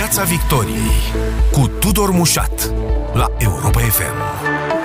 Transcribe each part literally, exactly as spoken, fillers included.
Piața Victoriei cu Tudor Mușat la Europa F M.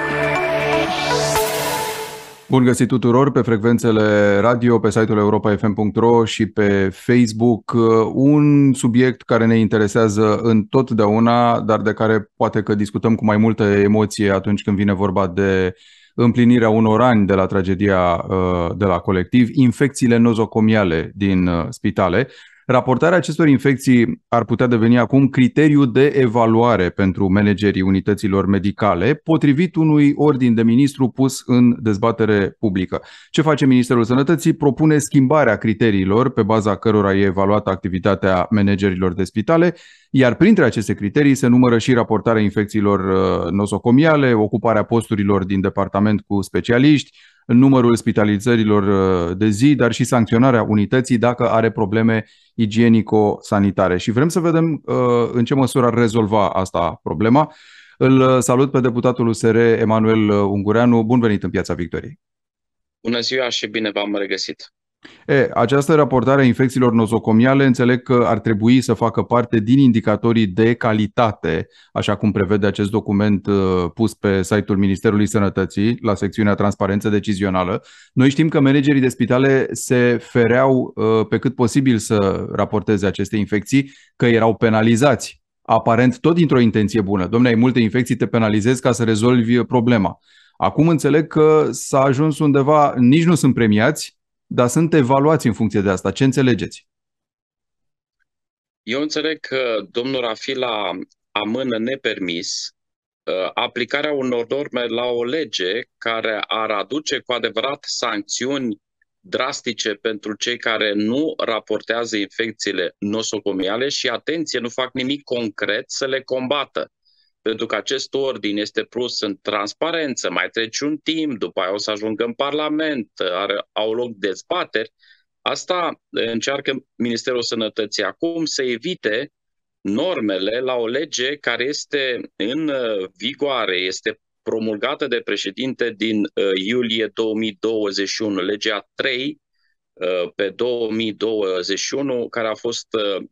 Bun găsit tuturor pe frecvențele radio, pe site-ul europa f m punct r o și pe Facebook. Un subiect care ne interesează întotdeauna, dar de care poate că discutăm cu mai multă emoție atunci când vine vorba de împlinirea unor ani de la tragedia de la Colectiv, infecțiile nozocomiale din spitale. Raportarea acestor infecții ar putea deveni acum criteriu de evaluare pentru managerii unităților medicale, potrivit unui ordin de ministru pus în dezbatere publică. Ce face Ministerul Sănătății? Propune schimbarea criteriilor pe baza cărora e evaluată activitatea managerilor de spitale, iar printre aceste criterii se numără și raportarea infecțiilor nosocomiale, ocuparea posturilor din departament cu specialiști, numărul spitalizărilor de zi, dar și sancționarea unității dacă are probleme igienico-sanitare. Și vrem să vedem în ce măsură ar rezolva asta problema. Îl salut pe deputatul U S R, Emanuel Ungureanu. Bun venit în Piața Victoriei. Bună ziua și bine v-am regăsit. E, această raportare a infecțiilor nozocomiale înțeleg că ar trebui să facă parte din indicatorii de calitate, așa cum prevede acest document uh, pus pe site-ul Ministerului Sănătății, la secțiunea transparență decizională. Noi știm că managerii de spitale se fereau uh, pe cât posibil să raporteze aceste infecții, că erau penalizați, aparent tot dintr-o intenție bună. Dom'le, ai multe infecții, te penalizezi ca să rezolvi problema. Acum înțeleg că s-a ajuns undeva, nici nu sunt premiați, dar sunt evaluați în funcție de asta. Ce înțelegeți? Eu înțeleg că domnul Rafila amână nepermis uh, aplicarea unor norme la o lege care ar aduce cu adevărat sancțiuni drastice pentru cei care nu raportează infecțiile nosocomiale și, atenție, nu fac nimic concret să le combată. Pentru că acest ordin este pus în transparență, mai trece un timp, după aia o să ajungă în Parlament, are, au loc dezbateri. Asta încearcă Ministerul Sănătății acum să evite normele la o lege care este în vigoare, este promulgată de președinte din iulie două mii douăzeci și unu, legea trei pe două mii douăzeci și unu, care a fost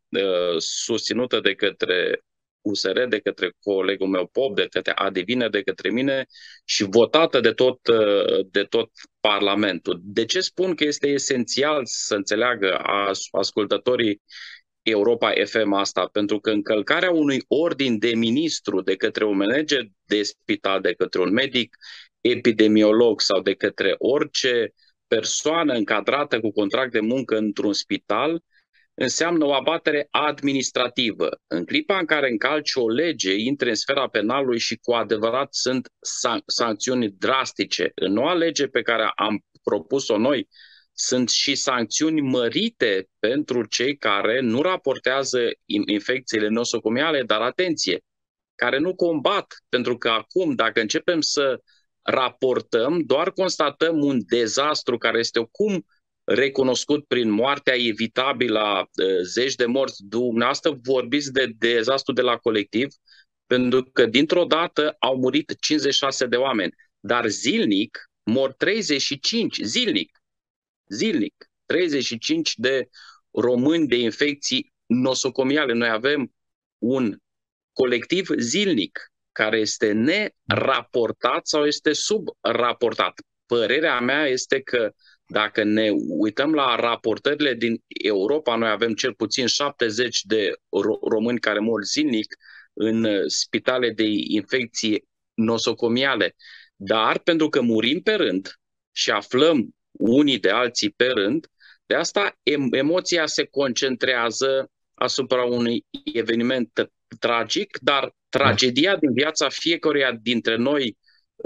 susținută de către U S R, de către colegul meu Pop, de către Adivine, de către mine și votată de tot, de tot Parlamentul. De ce spun că este esențial să înțeleagă ascultătorii Europa F M asta? Pentru că încălcarea unui ordin de ministru de către un manager de spital, de către un medic epidemiolog sau de către orice persoană încadrată cu contract de muncă într-un spital înseamnă o abatere administrativă. În clipa în care încalci o lege, intri în sfera penalului și cu adevărat sunt san- sancțiuni drastice. În noua lege pe care am propus-o noi, sunt și sancțiuni mărite pentru cei care nu raportează infecțiile nosocomiale, dar atenție, care nu combat. Pentru că acum, dacă începem să raportăm, doar constatăm un dezastru care este oricum recunoscut prin moartea evitabilă a zeci de morți. Dumneavoastră vorbiți de dezastru de la Colectiv, pentru că dintr-o dată au murit cincizeci și șase de oameni, dar zilnic mor treizeci și cinci, zilnic, zilnic, treizeci și cinci de români de infecții nosocomiale. Noi avem un colectiv zilnic care este neraportat sau este subraportat. Părerea mea este că dacă ne uităm la raportările din Europa, noi avem cel puțin șaptezeci de români care mor zilnic în spitale de infecții nosocomiale. Dar pentru că murim pe rând și aflăm unii de alții pe rând, de asta emoția se concentrează asupra unui eveniment tragic, dar tragedia din viața fiecăruia dintre noi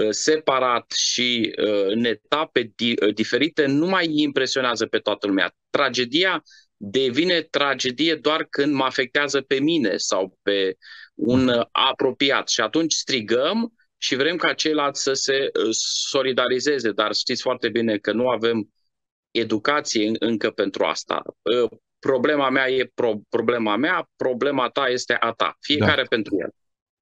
separat și în etape diferite nu mai impresionează pe toată lumea. Tragedia devine tragedie doar când mă afectează pe mine sau pe un apropiat și atunci strigăm și vrem ca ceilalți să se solidarizeze, dar știți foarte bine că nu avem educație încă pentru asta. Problema mea e pro- problema mea, problema ta este a ta, fiecare da. Pentru el.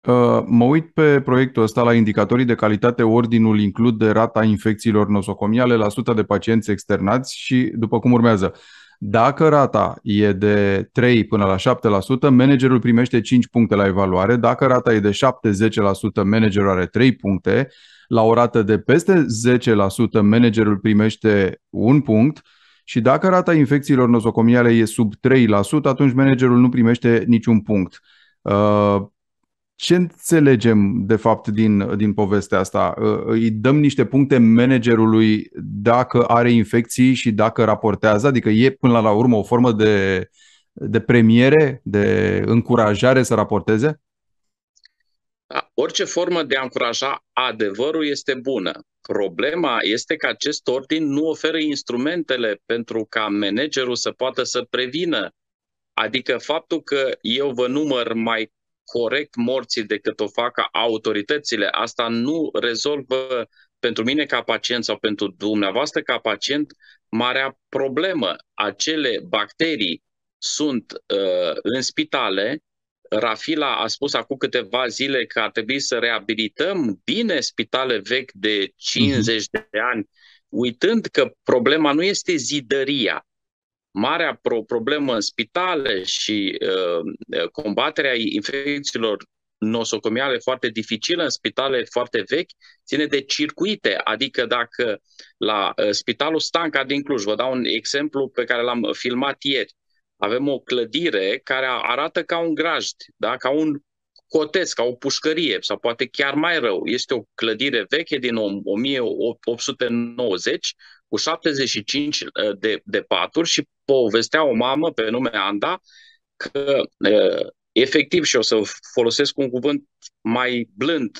Mă uit pe proiectul ăsta la indicatorii de calitate. Ordinul include rata infecțiilor nosocomiale la o sută de pacienți externați și după cum urmează: Dacă rata e de trei până la șapte la sută, managerul primește cinci puncte la evaluare. Dacă rata e de șapte la zece la sută, managerul are trei puncte. La o rată de peste zece la sută, managerul primește un punct. Și dacă rata infecțiilor nosocomiale e sub trei la sută, atunci managerul nu primește niciun punct. Ce înțelegem de fapt din, din povestea asta? Îi dăm niște puncte managerului dacă are infecții și dacă raportează? Adică e până la urmă o formă de, de premiere, de încurajare să raporteze? Da, orice formă de a încuraja adevărul este bună. Problema este că acest ordin nu oferă instrumentele pentru ca managerul să poată să prevină. Adică faptul că eu vă număr mai corect morții decât o fac autoritățile, asta nu rezolvă pentru mine ca pacient sau pentru dumneavoastră ca pacient marea problemă. Acele bacterii sunt uh, în spitale. Rafila a spus acum câteva zile că ar trebui să reabilităm bine spitale vechi de cincizeci uh-huh. de ani, uitând că problema nu este zidăria. Marea pro- problemă în spitale și uh, combaterea infecțiilor nosocomiale foarte dificilă în spitale foarte vechi ține de circuite. Adică dacă la uh, Spitalul Stanca din Cluj, vă dau un exemplu pe care l-am filmat ieri, avem o clădire care arată ca un grajd, da? Ca un coteț, ca o pușcărie sau poate chiar mai rău. Este o clădire veche din o mie opt sute nouăzeci cu șaptezeci și cinci de, de paturi și povestea o mamă pe nume Anda că efectiv, și o să folosesc un cuvânt mai blând,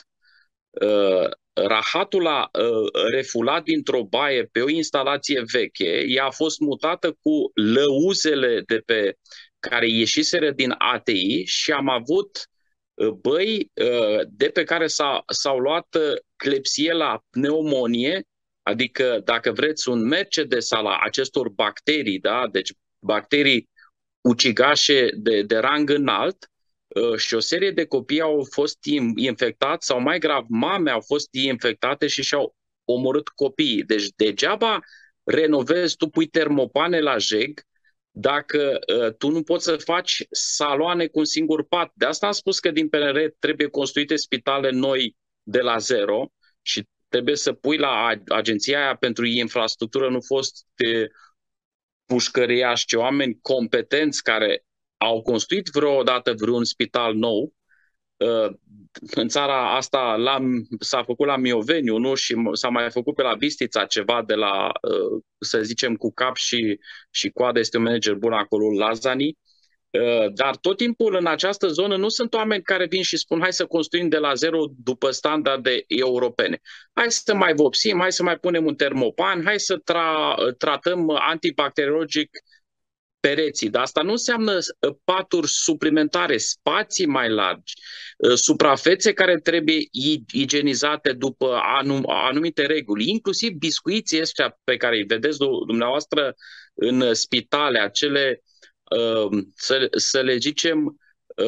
rahatul a refulat dintr-o baie pe o instalație veche, ea a fost mutată cu lăuzele de pe care ieșiseră din A T I și am avut băi de pe care s-a, s-au luat Klebsiella pneumonie, adică dacă vreți un Mercedes al acestor bacterii, da? Deci bacterii ucigașe de, de rang înalt, și o serie de copii au fost infectați sau mai grav, mame au fost infectate și și-au omorât copiii. Deci degeaba renovezi, tu pui termopane la jeg dacă uh, tu nu poți să faci saloane cu un singur pat. De asta am spus că din P N R trebuie construite spitale noi de la zero și trebuie să pui la Agenția aia pentru infrastructură, nu fost de pușcăriași, ci oameni competenți care au construit vreodată vreun spital nou. În țara asta la, s-a făcut la Mioveniu, nu? Și s-a mai făcut pe la Bistrița ceva de la, să zicem, cu cap și, și coadă, este un manager bun acolo, Lazani. Dar tot timpul în această zonă nu sunt oameni care vin și spun hai să construim de la zero după standarde europene. Hai să mai vopsim, hai să mai punem un termopan, hai să tra, tratăm antibacteriologic pereții, dar asta nu înseamnă paturi suplimentare, spații mai largi, suprafețe care trebuie igienizate după anum, anumite reguli, inclusiv biscuiții ăștia pe care îi vedeți dumneavoastră în spitale, acele, să, să le zicem,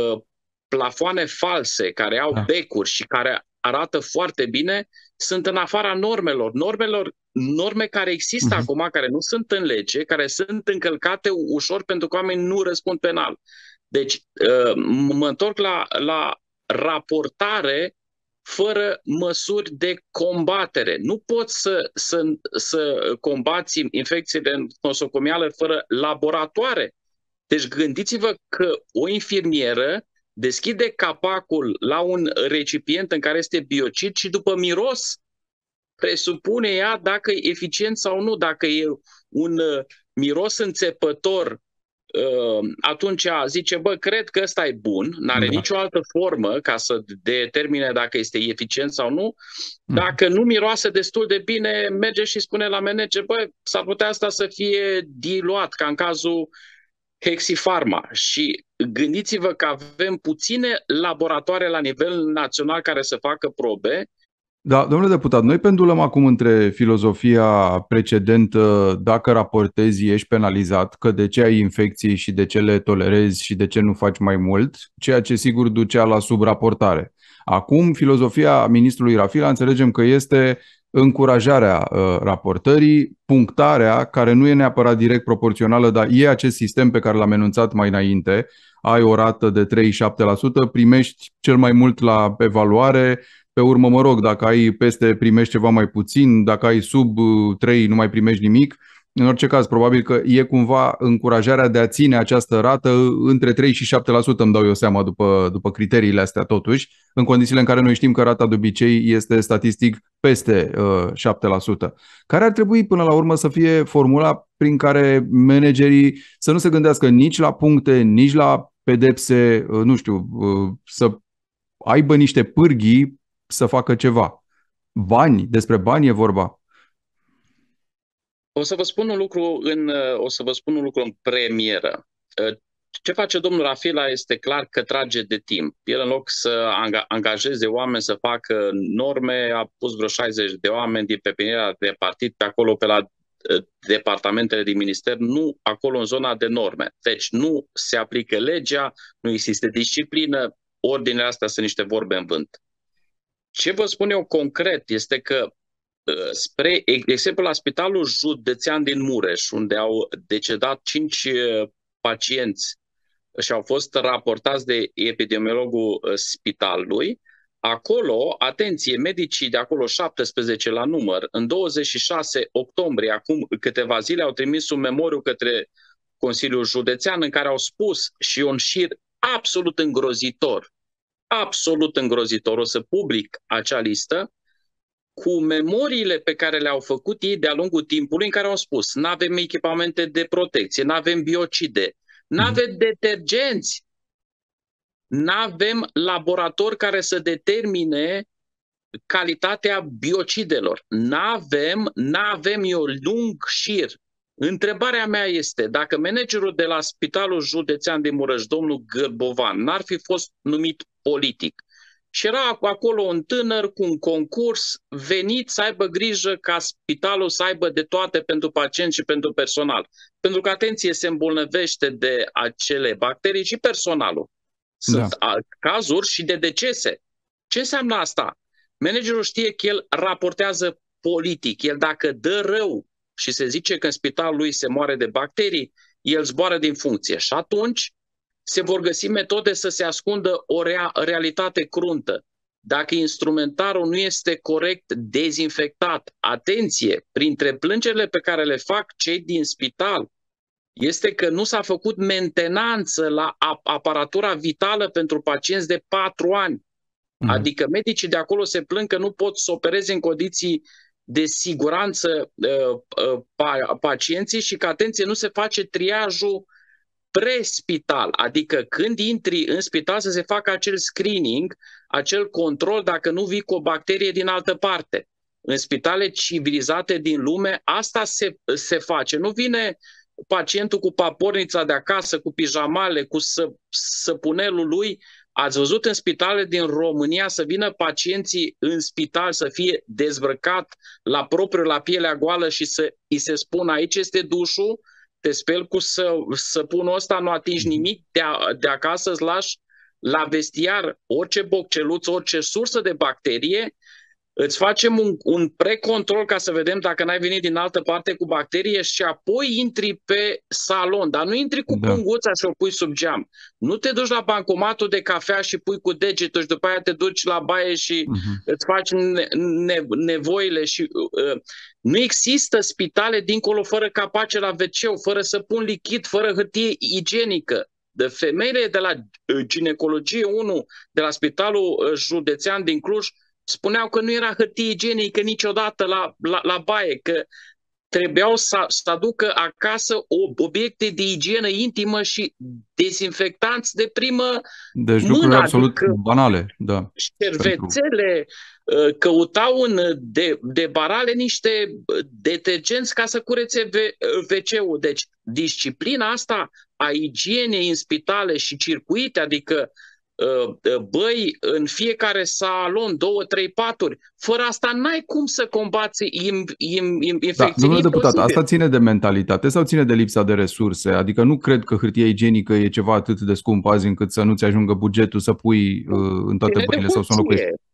plafoane false care au da. becuri și care arată foarte bine, sunt în afara normelor. Normelor norme care există uh-huh. acum, care nu sunt în lege, care sunt încălcate ușor pentru că oamenii nu răspund penal. Deci uh, mă întorc la, la raportare fără măsuri de combatere. Nu poți să, să, să combați infecțiile nosocomiale fără laboratoare. Deci gândiți-vă că o infirmieră deschide capacul la un recipient în care este biocid și după miros presupune ea dacă e eficient sau nu. Dacă e un uh, miros înțepător, uh, atunci zice, bă, cred că ăsta e bun, n-are da. nicio altă formă ca să determine dacă este eficient sau nu. Dacă nu miroase destul de bine, merge și spune la manager, bă, s-ar putea asta să fie diluat, ca în cazul Hexifarma. Și gândiți-vă că avem puține laboratoare la nivel național care să facă probe. Da, domnule deputat, noi pendulăm acum între filozofia precedentă, dacă raportezi ești penalizat, că de ce ai infecții și de ce le tolerezi și de ce nu faci mai mult, ceea ce sigur ducea la subraportare. Acum, filozofia ministrului Rafila înțelegem că este încurajarea uh, raportării, punctarea, care nu e neapărat direct proporțională, dar e acest sistem pe care l-am enunțat mai înainte. Ai o rată de trei virgulă șapte la sută, primești cel mai mult la evaluare, pe urmă, mă rog, dacă ai peste, primești ceva mai puțin, dacă ai sub trei, nu mai primești nimic. În orice caz, probabil că e cumva încurajarea de a ține această rată între trei și șapte la sută, îmi dau eu seama, după, după criteriile astea totuși, în condițiile în care noi știm că rata de obicei este statistic peste uh, șapte la sută. Care ar trebui până la urmă să fie formula prin care managerii să nu se gândească nici la puncte, nici la pedepse, uh, nu știu, uh, să aibă niște pârghii să facă ceva. Bani, despre bani e vorba. O să vă spun un lucru în, o să vă spun un lucru în premieră. Ce face domnul Rafila este clar că trage de timp. El, în loc să angajeze oameni să facă norme, a pus vreo șaizeci de oameni din pepiniera de partid pe acolo, pe la departamentele din minister, nu acolo în zona de norme. Deci nu se aplică legea, nu există disciplină, ordinele astea sunt niște vorbe în vânt. Ce vă spun eu concret este că, spre exemplu, la Spitalul Județean din Mureș, unde au decedat cinci pacienți și au fost raportați de epidemiologul spitalului, acolo, atenție, medicii de acolo, șaptesprezece la număr, în douăzeci și șase octombrie, acum câteva zile, au trimis un memoriu către Consiliul Județean în care au spus, și un șir absolut îngrozitor, absolut îngrozitor, o să public acea listă, cu memoriile pe care le-au făcut ei de-a lungul timpului, în care au spus: nu avem echipamente de protecție, nu avem biocide, nu avem detergenți, nu avem laborator care să determine calitatea biocidelor, nu avem, nu avem eu lung șir. Întrebarea mea este, dacă managerul de la Spitalul Județean din Mureș, domnul Gârbovan, n-ar fi fost numit politic, și era acolo un tânăr cu un concurs venit să aibă grijă ca spitalul să aibă de toate pentru pacienți și pentru personal. Pentru că, atenție, se îmbolnăvește de acele bacterii și personalul. Sunt da. cazuri și de decese. Ce înseamnă asta? Managerul știe că el raportează politic. El, dacă dă rău și se zice că în spitalul lui se moare de bacterii, el zboară din funcție. Și atunci se vor găsi metode să se ascundă o rea realitate cruntă. Dacă instrumentarul nu este corect dezinfectat, atenție, printre plângerile pe care le fac cei din spital, este că nu s-a făcut mentenanță la aparatura vitală pentru pacienți de patru ani. Mm. Adică medicii de acolo se plâng că nu pot să opereze în condiții de siguranță uh, uh, pacienții și că, atenție, nu se face triajul pre-spital, adică când intri în spital să se facă acel screening, acel control dacă nu vii cu o bacterie din altă parte. În spitale civilizate din lume asta se, se face. Nu vine pacientul cu papornița de acasă, cu pijamale, cu să, săpunelul lui. Ați văzut în spitale din România să vină pacienții în spital să fie dezbrăcat la propriu, la pielea goală și să îi se spună: aici este dușul, te speli cu să, săpunul ăsta, nu atingi nimic, de, a, de acasă îți lași la vestiar orice bocceluță, orice sursă de bacterie, îți facem un, un precontrol ca să vedem dacă n-ai venit din altă parte cu bacterie și apoi intri pe salon, dar nu intri cu da. punguța și o pui sub geam. Nu te duci la bancomatul de cafea și pui cu degetul și după aia te duci la baie și uh-huh. îți faci ne, ne, nevoile și uh, nu există spitale dincolo fără capace la ve ce, fără săpun lichid, fără hârtie igienică. De femeile de la ginecologie unu de la Spitalul Județean din Cluj spuneau că nu era hârtie igienică niciodată la, la, la baie, că trebuiau să, să aducă acasă obiecte de igienă intimă și dezinfectanți de primă deci mână. Lucruri absolut banale. Da. Șervețele, căutau în de, de barale niște detergenți ca să curețe ve ce-ul. Deci disciplina asta a igienei în spitale și circuite, adică băi în fiecare salon, două, trei paturi. Fără asta n-ai cum să combați im, im, im, infecții. Da, domnule deputat, asta ține de mentalitate sau ține de lipsa de resurse? Adică nu cred că hârtia igienică e ceva atât de scump azi încât să nu-ți ajungă bugetul să pui uh, în toate băile sau să o înlocuiești.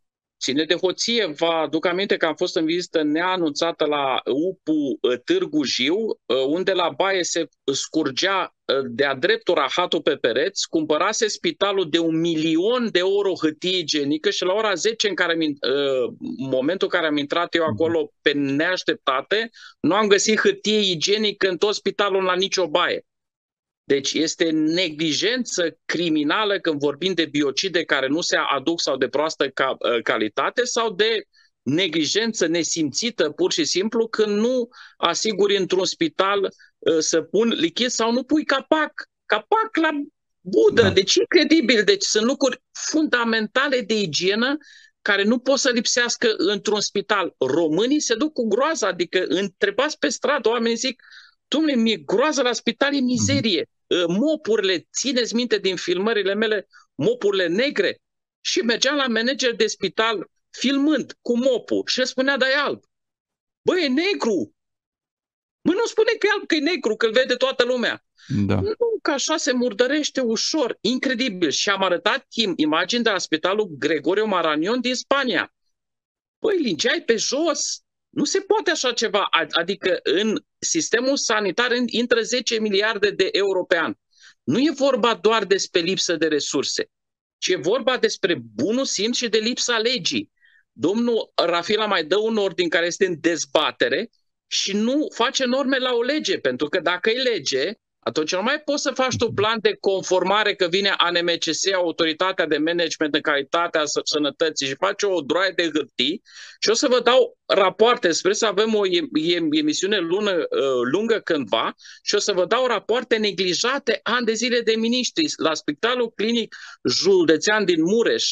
ține de hoție. Vă aduc aminte că am fost în vizită neanunțată la U P U Târgu Jiu, unde la baie se scurgea de-a dreptul rahatul pe pereți, cumpărase spitalul de un milion de euro hârtie igienică și la ora zece, în care, momentul în care am intrat eu acolo pe neașteptate, nu am găsit hârtie igienică în tot spitalul la nicio baie. Deci este neglijență criminală când vorbim de biocide care nu se aduc sau de proastă ca, calitate sau de neglijență nesimțită pur și simplu când nu asiguri într-un spital să pun lichid sau nu pui capac, capac la budă. Da. Deci e incredibil. Deci sunt lucruri fundamentale de igienă care nu pot să lipsească într-un spital. Românii se duc cu groază, adică întrebați pe stradă, oamenii zic: Dom'le, mi-e groază la spital, e mizerie. Mopurile, țineți minte din filmările mele, mopurile negre. Și mergeam la manager de spital filmând cu mopul și el spunea: da, e alb. Băi, e negru. Mă, nu spune că e alb, că e negru, că îl vede toată lumea. Da. Nu, că așa se murdărește ușor. Incredibil. Și am arătat imagini de la spitalul Gregorio Marañón din Spania. Băi, lingeai pe jos. Nu se poate așa ceva, adică în sistemul sanitar intră zece miliarde de euro pe an. Nu e vorba doar despre lipsă de resurse, ci e vorba despre bunul simț și de lipsa legii. Domnul Rafila mai dă un ordin care este în dezbatere și nu face norme la o lege, pentru că dacă e lege, atunci nu mai poți să faci tu plan de conformare că vine A N M C S, Autoritatea de Management în Calitatea Sănătății, și face o droaie de hârtii și o să vă dau rapoarte, sper să avem o emisiune lună, lungă cândva și o să vă dau rapoarte neglijate ani de zile de miniștri. La Spitalul Clinic Județean din Mureș,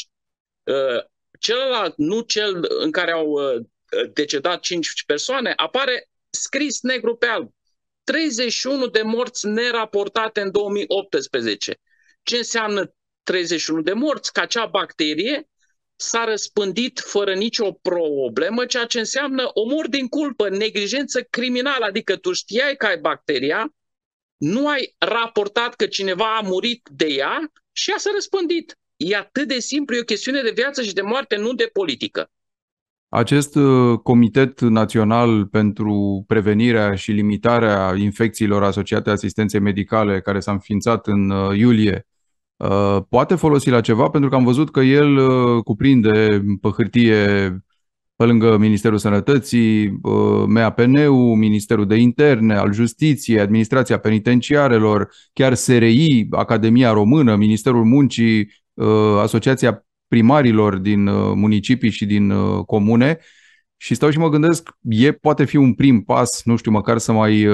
celălalt, nu cel în care au decedat cinci persoane, apare scris negru pe alb: treizeci și unu de morți neraportate în două mii optsprezece. Ce înseamnă treizeci și unu de morți? Că acea bacterie s-a răspândit fără nicio problemă, ceea ce înseamnă omor din culpă, neglijență criminală, adică tu știai că ai bacteria, nu ai raportat că cineva a murit de ea și ea s-a răspândit. E atât de simplu, e o chestiune de viață și de moarte, nu de politică. Acest Comitet Național pentru Prevenirea și Limitarea Infecțiilor Asociate Asistenței Medicale, care s-a înființat în iulie, poate folosi la ceva? Pentru că am văzut că el cuprinde pe hârtie, pe lângă Ministerul Sănătății, M A P N-ul, Ministerul de Interne, al Justiției, Administrația Penitenciarelor, chiar S R I, Academia Română, Ministerul Muncii, Asociația Primarilor din municipii și din comune, și stau și mă gândesc, e, poate fi un prim pas, nu știu, măcar să mai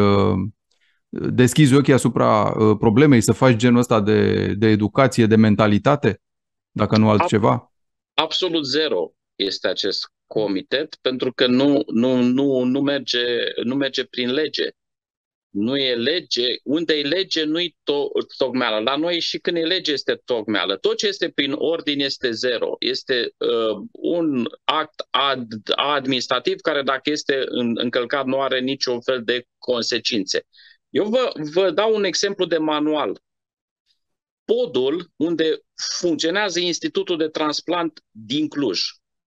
deschizi ochii asupra problemei, să faci genul ăsta de, de educație, de mentalitate, dacă nu altceva. Absolut zero este acest comitet, pentru că nu, nu, nu, nu, merge, nu merge prin lege. Nu e lege, unde e lege nu-i to- tocmeală. La noi și când e lege este tocmeală. Tot ce este prin ordin este zero. Este uh, un act ad- administrativ care, dacă este în- încălcat, nu are niciun fel de consecințe. Eu vă, vă dau un exemplu de manual. Podul unde funcționează Institutul de Transplant din Cluj.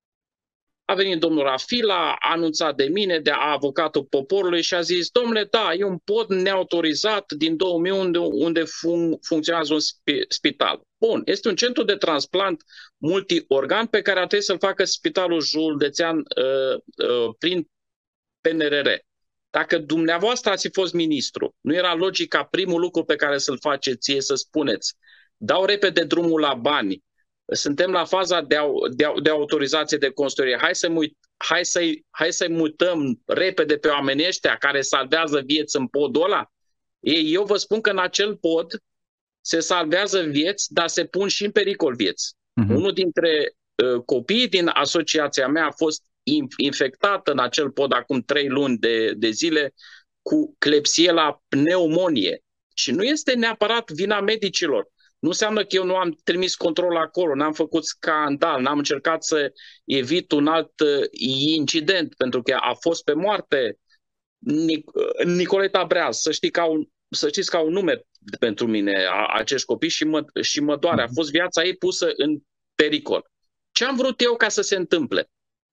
A venit domnul Rafila, a anunțat de mine, de avocatul poporului, și a zis: domnule, da, e un pod neautorizat din două mii unde, unde fun- funcționează un spital. Bun, este un centru de transplant multiorgan pe care ar trebui să-l facă Spitalul Județean uh, uh, prin P N R R. Dacă dumneavoastră ați fost ministru, nu era logic ca primul lucru pe care să-l faceți ție să spuneți: dau repede drumul la bani, suntem la faza de, de, de autorizație de construire, hai, să mui, hai, să-i, hai să-i mutăm repede pe oamenii ăștia care salvează vieți în podul ăla? Ei, eu vă spun că în acel pod se salvează vieți, dar se pun și în pericol vieți. Uh-huh. Unul dintre uh, copiii din asociația mea a fost infectat în acel pod acum trei luni de, de zile cu Klebsiella pneumonie. Și nu este neapărat vina medicilor. Nu înseamnă că eu nu am trimis control acolo, n-am făcut scandal, n-am încercat să evit un alt incident, pentru că a fost pe moarte Nic- Nicoleta Breaz. Să, știi ca un, să știți ca un nume pentru mine a, acești copii și mă, și mă doare. A fost viața ei pusă în pericol. Ce am vrut eu ca să se întâmple?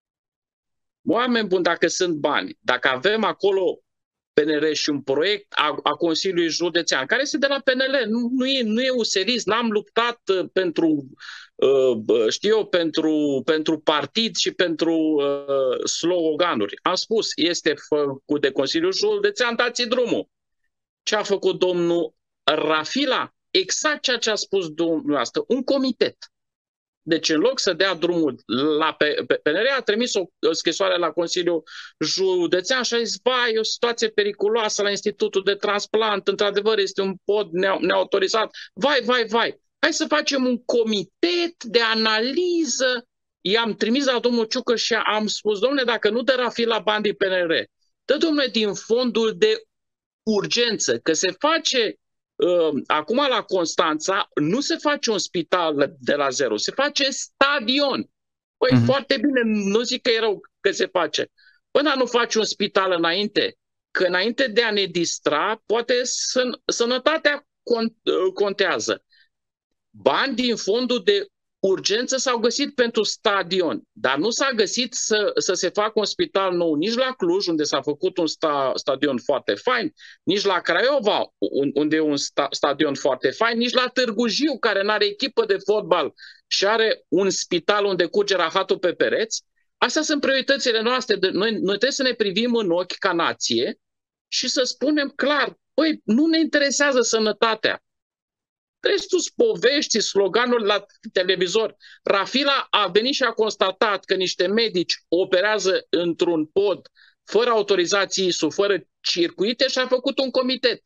Oameni buni, dacă sunt bani, dacă avem acolo P N R și un proiect a, a Consiliului Județean, care este de la P N L, nu, nu e, nu e userist, n-am luptat pentru, uh, știu eu, pentru, pentru partid și pentru uh, sloganuri. Am spus, este făcut de Consiliul Județean, dați drumul. Ce a făcut domnul Rafila? Exact ceea ce a spus dumneavoastră, un comitet. Deci în loc să dea drumul la P N R, a trimis o scrisoare la Consiliul Județean și a zis, vai, e o situație periculoasă la Institutul de Transplant, într-adevăr este un pod neautorizat, vai, vai, vai, hai să facem un comitet de analiză. I-am trimis la domnul Ciucă și am spus, domnule, dacă nu dă Rafila bani din P N R, dă, domnule, din fondul de urgență, că se face... Uh, acum la Constanța nu se face un spital de la zero, se face stadion. Păi uh-huh. foarte bine, nu zic că e rău că se face. Până nu faci un spital înainte, că înainte de a ne distra, poate să, sănătatea contează. Bani din fondul de urgență s-au găsit pentru stadion, dar nu s-a găsit să, să se facă un spital nou nici la Cluj, unde s-a făcut un sta, stadion foarte fain, nici la Craiova, unde e un sta, stadion foarte fain, nici la Târgu Jiu, care nu are echipă de fotbal și are un spital unde curge rahatul pe pereți. Astea sunt prioritățile noastre. Noi, noi trebuie să ne privim în ochi ca nație și să spunem clar, păi, nu ne interesează sănătatea. Restul povești, sloganul la televizor. Rafila a venit și a constatat că niște medici operează într-un pod fără autorizații I S U, fără circuite și a făcut un comitet.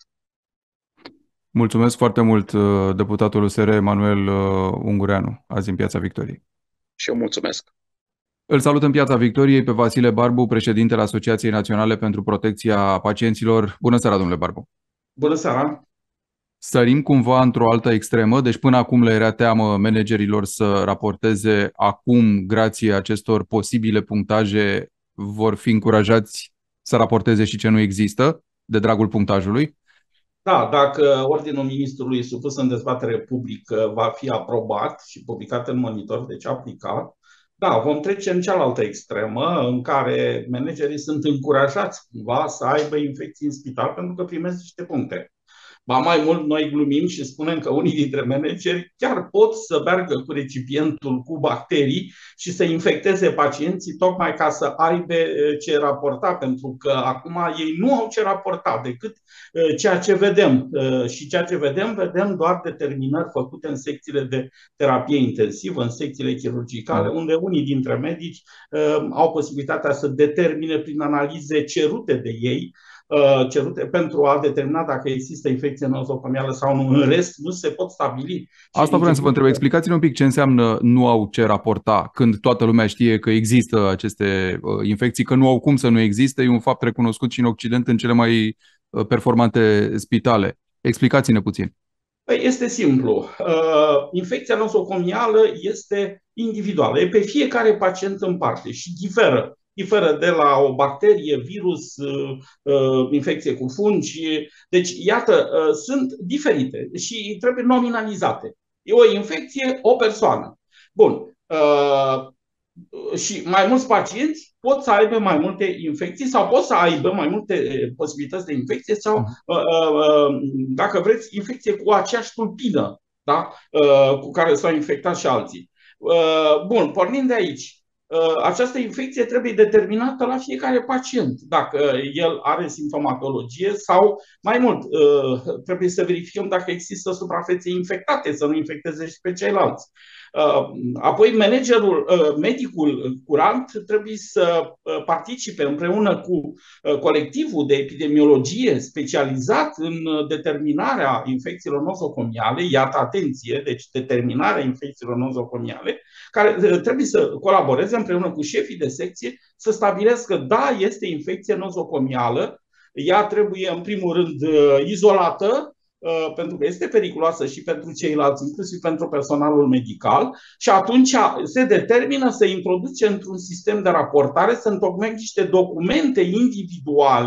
Mulțumesc foarte mult, deputatul U S R Emanuel Ungureanu, azi în Piața Victoriei. Și eu mulțumesc. Îl salut în Piața Victoriei pe Vasile Barbu, președintele Asociației Naționale pentru Protecția Pacienților. Bună seara, domnule Barbu! Bună seara! Sărim cumva într-o altă extremă, deci până acum le era teamă managerilor să raporteze, acum, grație acestor posibile punctaje, vor fi încurajați să raporteze și ce nu există, de dragul punctajului? Da, dacă Ordinul Ministrului supus în dezbatere publică va fi aprobat și publicat în monitor, deci aplicat, da, vom trece în cealaltă extremă, în care managerii sunt încurajați cumva să aibă infecții în spital pentru că primesc niște puncte. Ba mai mult, noi glumim și spunem că unii dintre manageri chiar pot să meargă cu recipientul cu bacterii și să infecteze pacienții tocmai ca să aibă ce raporta, pentru că acum ei nu au ce raporta decât ceea ce vedem. Și ceea ce vedem, vedem doar determinări făcute în secțiile de terapie intensivă, în secțiile chirurgicale, unde unii dintre medici au posibilitatea să determine prin analize cerute de ei, cerute pentru a determina dacă există infecție nozocomială sau nu. În rest, nu se pot stabili. Asta vreau să vă întreb. Explicați-ne un pic ce înseamnă nu au ce raporta, când toată lumea știe că există aceste infecții, că nu au cum să nu existe. E un fapt recunoscut și în Occident în cele mai performante spitale. Explicați-ne puțin. Este simplu. Infecția nozocomială este individuală. E pe fiecare pacient în parte și diferă. Diferă de la o bacterie, virus, infecție cu fungi. Deci, iată, sunt diferite și trebuie nominalizate. E o infecție, o persoană. Bun. Și mai mulți pacienți pot să aibă mai multe infecții sau pot să aibă mai multe posibilități de infecție sau, dacă vreți, infecție cu aceeași tulpină, da? Cu care s-au infectat și alții. Bun, pornind de aici, această infecție trebuie determinată la fiecare pacient, dacă el are simptomatologie sau, mai mult, trebuie să verificăm dacă există suprafețe infectate, să nu infecteze și pe ceilalți. Apoi, managerul, medicul curant trebuie să participe împreună cu colectivul de epidemiologie specializat în determinarea infecțiilor nozocomiale, iată, atenție, deci determinarea infecțiilor nozocomiale, care trebuie să colaboreze împreună cu șefii de secție să stabilească, da, este infecție nozocomială, ea trebuie în primul rând izolată, pentru că este periculoasă și pentru ceilalți, inclusiv pentru personalul medical, și atunci se determină să introduce într-un sistem de raportare, să întocmească niște documente individuale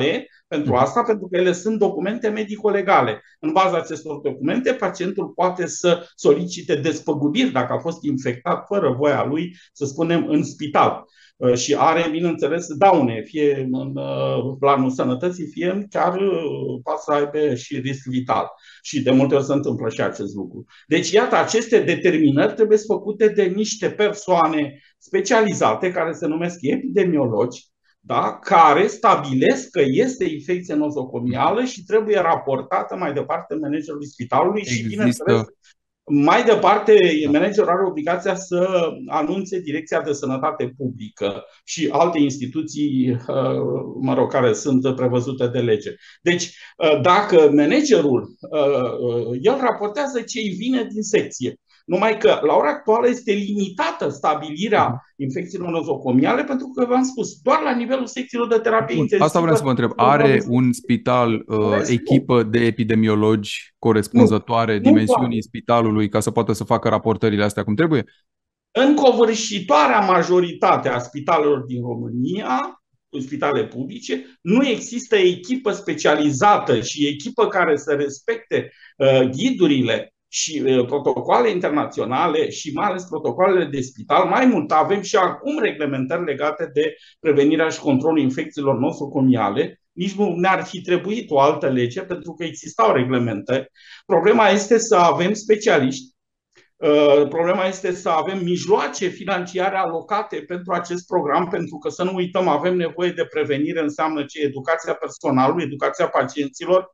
pentru asta, pentru că ele sunt documente medico-legale. În baza acestor documente, pacientul poate să solicite despăgubiri dacă a fost infectat fără voia lui, să spunem, în spital. Și are, bineînțeles, daune, fie în planul sănătății, fie chiar poate să aibă și risc vital. Și de multe ori se întâmplă și acest lucru. Deci, iată, aceste determinări trebuie făcute de niște persoane specializate, care se numesc epidemiologi, da? Care stabilesc că este infecție nozocomială și trebuie raportată mai departe managerului spitalului. Există. Și, bineînțeles, mai departe, managerul are obligația să anunțe Direcția de Sănătate Publică și alte instituții, mă rog, care sunt prevăzute de lege. Deci, dacă managerul, el raportează ce îi vine din secție. Numai că, la ora actuală, este limitată stabilirea infecțiilor nozocomiale, pentru că, v-am spus, doar la nivelul secțiilor de terapie intensivă. Asta vreau să vă întreb. Are un spital uh, echipă de epidemiologi corespunzătoare nu, dimensiunii nu spitalului ca să poată să facă raportările astea cum trebuie? În covârșitoarea majoritate a spitalelor din România, în spitale publice, nu există echipă specializată și echipă care să respecte uh, ghidurile și protocoale internaționale și mai ales protocoalele de spital. Mai mult, avem și acum reglementări legate de prevenirea și controlul infecțiilor nosocomiale. Nici nu ne-ar fi trebuit o altă lege, pentru că existau reglementări. Problema este să avem specialiști. Problema este să avem mijloace financiare alocate pentru acest program, pentru că, să nu uităm, avem nevoie de prevenire, înseamnă ce? Educația personalului, educația pacienților,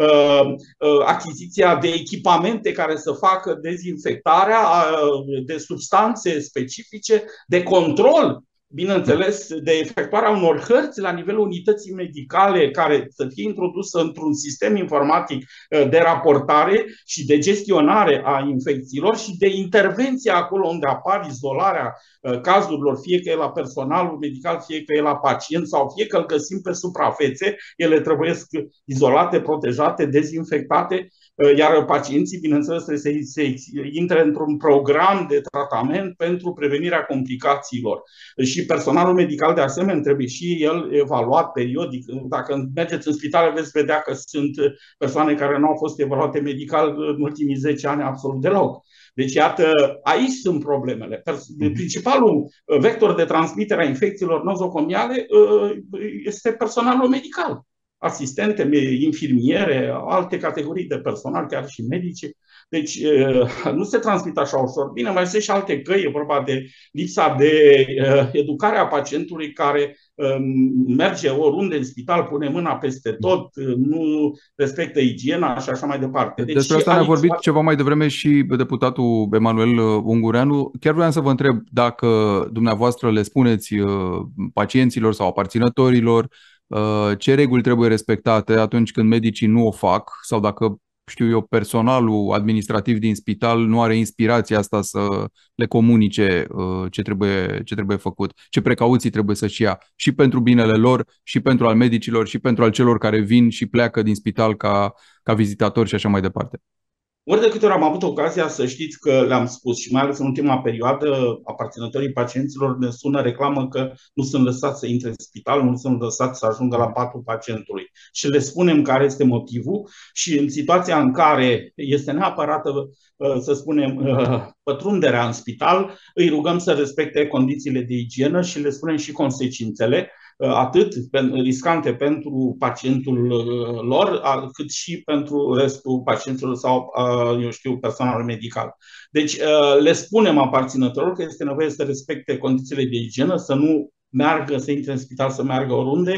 achiziția de echipamente care să facă dezinfectarea, de substanțe specifice, de control, bineînțeles, de efectuarea unor hărți la nivelul unității medicale care să fie introdusă într-un sistem informatic de raportare și de gestionare a infecțiilor și de intervenție acolo unde apar izolarea cazurilor, fie că e la personalul medical, fie că e la pacient sau fie că îl găsim pe suprafețe, ele trebuie izolate, protejate, dezinfectate. Iar pacienții, bineînțeles, trebuie să intre într-un program de tratament pentru prevenirea complicațiilor. Și personalul medical, de asemenea, trebuie și el evaluat periodic. Dacă mergeți în spitale, veți vedea că sunt persoane care nu au fost evaluate medical în ultimii zece ani absolut deloc. Deci, iată, aici sunt problemele. Principalul vector de transmitere a infecțiilor nozocomiale este personalul medical. Asistente, infirmiere, alte categorii de personal, chiar și medici. Deci nu se transmit așa ușor. Bine, mai sunt și alte căi, e vorba de lipsa de educare a pacientului care merge oriunde în spital, pune mâna peste tot, nu respectă igiena și așa mai departe. Deci, despre asta ne-a vorbit aici ceva mai devreme și deputatul Emanuel Ungureanu. Chiar vreau să vă întreb dacă dumneavoastră le spuneți pacienților sau aparținătorilor ce reguli trebuie respectate atunci când medicii nu o fac sau dacă, știu eu, personalul administrativ din spital nu are inspirația asta să le comunice ce trebuie, ce trebuie făcut, ce precauții trebuie să-și ia și pentru binele lor, și pentru al medicilor, și pentru al celor care vin și pleacă din spital ca, ca vizitatori și așa mai departe. Ori de câte ori am avut ocazia să știți că le-am spus și mai ales în ultima perioadă, aparținătorii pacienților ne sună, reclamă că nu sunt lăsați să intre în spital, nu sunt lăsați să ajungă la patul pacientului. Și le spunem care este motivul și în situația în care este neapărată, să spunem, pătrunderea în spital, îi rugăm să respecte condițiile de igienă și le spunem și consecințele, atât riscante pentru pacientul lor, cât și pentru restul pacienților sau, eu știu, personalul medical. Deci le spunem aparținătorilor că este nevoie să respecte condițiile de igienă, să nu meargă, să intre în spital, să meargă oriunde,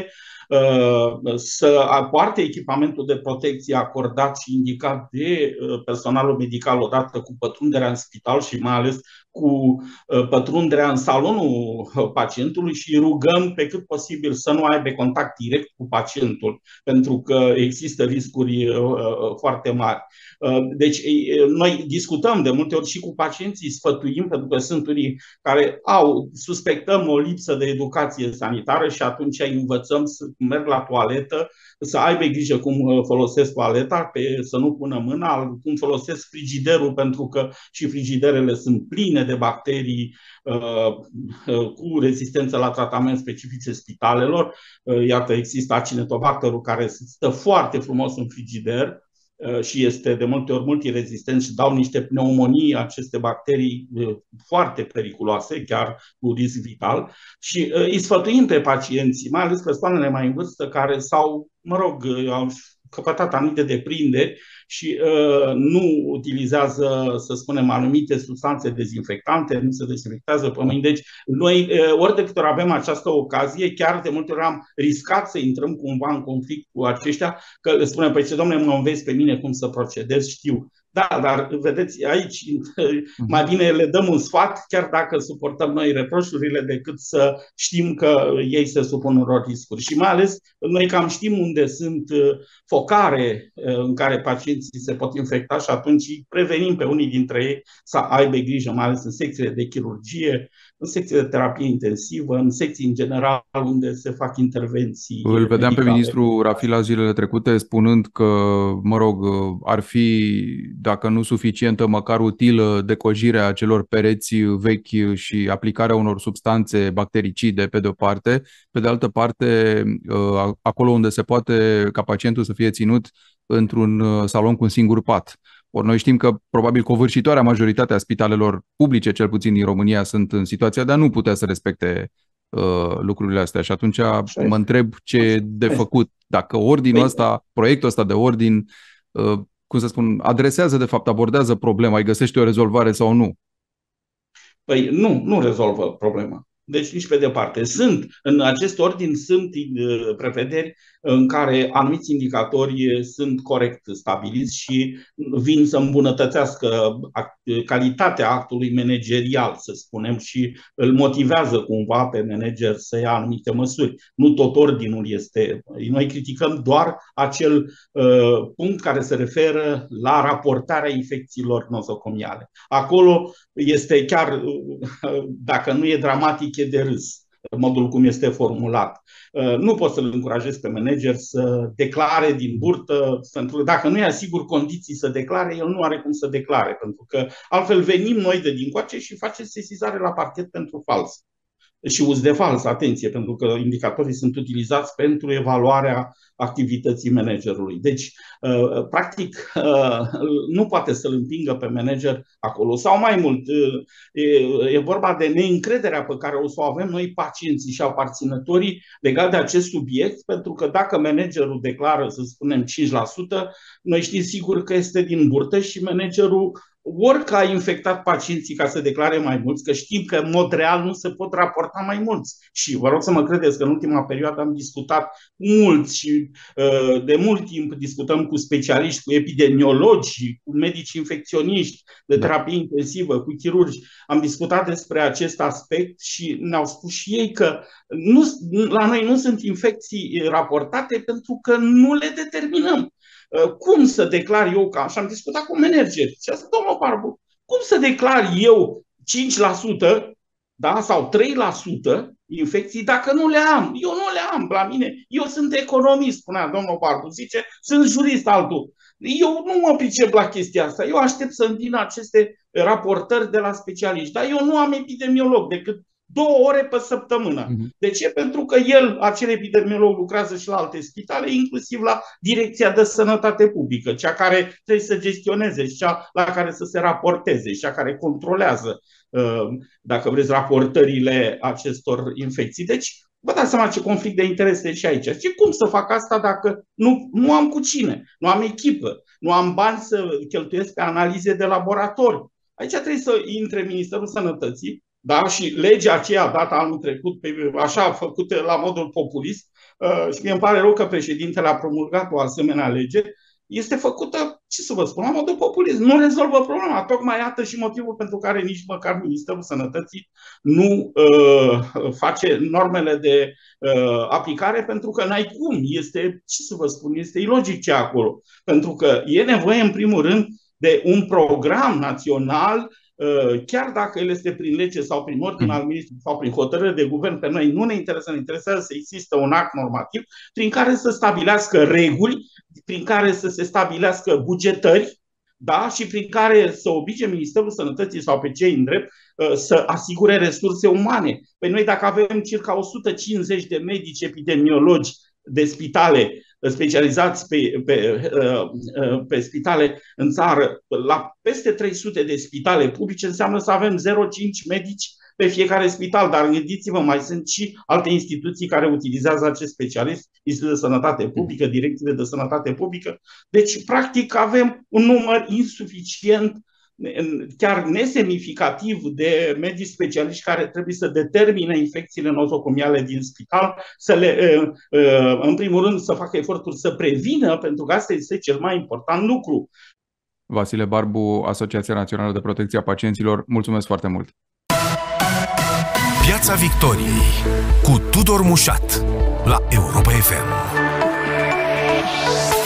să poarte echipamentul de protecție acordat și indicat de personalul medical odată cu pătrunderea în spital și mai ales cu pătrunderea în salonul pacientului și rugăm pe cât posibil să nu aibă contact direct cu pacientul, pentru că există riscuri foarte mari. Deci noi discutăm de multe ori și cu pacienții, sfătuim, pentru că sunt unii care au, suspectăm o lipsă de educație sanitară și atunci îi învățăm merg la toaletă să aibă grijă cum folosesc toaleta, pe, să nu pună mâna, cum folosesc frigiderul, pentru că și frigiderele sunt pline de bacterii uh, uh, cu rezistență la tratament specifice spitalelor. Uh, iată, există Acinetobacterul care stă foarte frumos în frigider și este de multe ori multirezistent și dau niște pneumonii, aceste bacterii foarte periculoase, chiar cu risc vital. Și îi sfătuim pe pacienții, mai ales persoanele mai în vârstă, care s-au, mă rog, au căpătat anumite deprinderi și uh, nu utilizează, să spunem, anumite substanțe dezinfectante, nu se dezinfectează pe mâini. Deci noi, uh, ori de câte ori avem această ocazie, chiar de multe ori am riscat să intrăm cumva în conflict cu aceștia, că le spunem, păi ce, domnule, mă înveți pe mine cum să procedez, știu. Da, dar vedeți, aici mai bine le dăm un sfat, chiar dacă suportăm noi reproșurile, decât să știm că ei se supun unor riscuri. Și mai ales noi cam știm unde sunt focare în care pacienții se pot infecta și atunci prevenim pe unii dintre ei să aibă grijă, mai ales în secțiile de chirurgie, în secțiile de terapie intensivă, în secții în general unde se fac intervenții. Îl vedeam medicale. Pe ministrul Rafila zilele trecute spunând că, mă rog, ar fi, dacă nu suficientă, măcar utilă decojirea acelor pereți vechi și aplicarea unor substanțe bactericide pe de o parte. Pe de altă parte, acolo unde se poate ca pacientul să fie ținut într-un salon cu un singur pat. Ori noi știm că probabil covârșitoarea majoritate a spitalelor publice, cel puțin din România, sunt în situația de a nu putea să respecte uh, lucrurile astea. Și atunci mă întreb ce e de făcut. Dacă ordinul ăsta, proiectul ăsta de ordin, uh, cum să spun, adresează, de fapt, abordează problema, îi găsește o rezolvare sau nu? Păi nu, nu rezolvă problema. Deci nici pe departe. Sunt, în acest ordin sunt prevederi în care anumiți indicatori sunt corect stabiliți și vin să îmbunătățească calitatea actului managerial, să spunem, și îl motivează cumva pe manager să ia anumite măsuri. Nu tot ordinul este. Noi criticăm doar acel uh, punct care se referă la raportarea infecțiilor nozocomiale. Acolo este chiar, uh, dacă nu e dramatic, e de râs modul cum este formulat. Nu poți să-l încurajezi pe manager să declare din burtă, pentru că dacă nu i asigur condiții să declare, el nu are cum să declare, pentru că altfel venim noi de dincoace și facem sesizare la parchet pentru fals. Și uz de fals, atenție, pentru că indicatorii sunt utilizați pentru evaluarea activității managerului. Deci, practic, nu poate să-l împingă pe manager acolo. Sau mai mult, e vorba de neîncrederea pe care o să o avem noi, pacienții și aparținătorii, legat de acest subiect, pentru că dacă managerul declară, să spunem, cinci la sută, noi știm sigur că este din burtă și managerul ori că a infectat pacienții ca să declare mai mulți, că știm că în mod real nu se pot raporta mai mulți. Și vă rog să mă credeți că în ultima perioadă am discutat mult și de mult timp discutăm cu specialiști, cu epidemiologi, cu medici infecționiști de terapie intensivă, cu chirurgi. Am discutat despre acest aspect și ne-au spus și ei că nu, la noi nu sunt infecții raportate pentru că nu le determinăm. Cum să declar eu, ca și am discutat cu manageri, și a zis, domnul Barbu, cum să declar eu cinci la sută, da, sau trei la sută infecții dacă nu le am? Eu nu le am la mine. Eu sunt economist, spunea domnul Barbu, zice, sunt jurist altul. Eu nu mă pricep la chestia asta. Eu aștept să-mi vină aceste raportări de la specialiști. Dar eu nu am epidemiolog decât două ore pe săptămână. De ce? Pentru că el, acel epidemiolog, lucrează și la alte spitale, inclusiv la Direcția de Sănătate Publică, cea care trebuie să gestioneze și cea la care să se raporteze și cea care controlează, dacă vreți, raportările acestor infecții. Deci, vă dați seama ce conflict de interese și aici. Și cum să fac asta dacă nu, nu am cu cine, nu am echipă, nu am bani să cheltuiesc pe analize de laborator. Aici trebuie să intre Ministerul Sănătății, da? Și legea aceea dată anul trecut, pe, așa făcută la modul populist, uh, și mi îmi pare rău că președintele a promulgat o asemenea lege, este făcută, ce să vă spun, la modul populist. Nu rezolvă problema. Tocmai iată și motivul pentru care nici măcar Ministerul Sănătății nu uh, face normele de uh, aplicare, pentru că n-ai cum. Este, ce să vă spun, este ilogic ce acolo. Pentru că e nevoie, în primul rând, de un program național chiar dacă el este prin lege sau prin ordin al ministrului sau prin hotărâre de guvern, pe noi nu ne interesează, ne interesează să există un act normativ prin care să stabilească reguli, prin care să se stabilească bugetări, da? Și prin care să oblige Ministerul Sănătății sau pe cei în drept să asigure resurse umane. Păi noi dacă avem circa o sută cincizeci de medici epidemiologi de spitale specializați pe, pe, pe spitale în țară, la peste trei sute de spitale publice, înseamnă să avem zero virgulă cinci medici pe fiecare spital, dar gândiți-vă, mai sunt și alte instituții care utilizează acest specialist, Institutul de Sănătate Publică, direcțiile de sănătate publică. Deci, practic, avem un număr insuficient, chiar nesemnificativ de medici specialiști care trebuie să determine infecțiile nozocomiale din spital, să le, în primul rând, să facă eforturi să prevină, pentru că asta este cel mai important lucru. Vasile Barbu, Asociația Națională de Protecție a Pacienților, mulțumesc foarte mult! Piața Victoriei cu Tudor Mușat la Europa F M.